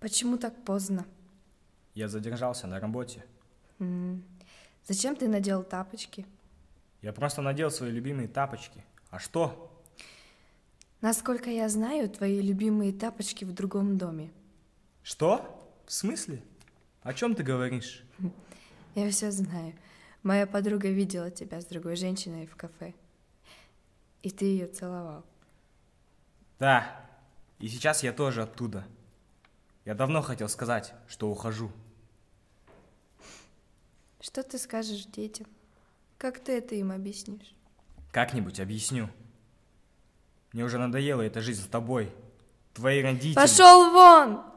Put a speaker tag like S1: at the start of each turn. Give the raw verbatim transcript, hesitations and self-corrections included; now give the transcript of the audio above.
S1: Почему так поздно?
S2: Я задержался на работе.
S1: М, Зачем ты надел тапочки?
S2: Я просто надел свои любимые тапочки. А что?
S1: Насколько я знаю, твои любимые тапочки в другом доме.
S2: Что? В смысле? О чем ты говоришь?
S1: Я все знаю. Моя подруга видела тебя с другой женщиной в кафе. И ты ее целовал.
S2: Да, и сейчас я тоже оттуда. Я давно хотел сказать, что ухожу.
S1: Что ты скажешь детям? Как ты это им объяснишь?
S2: Как-нибудь объясню. Мне уже надоела эта жизнь с тобой. Твои родители...
S1: Пошел вон!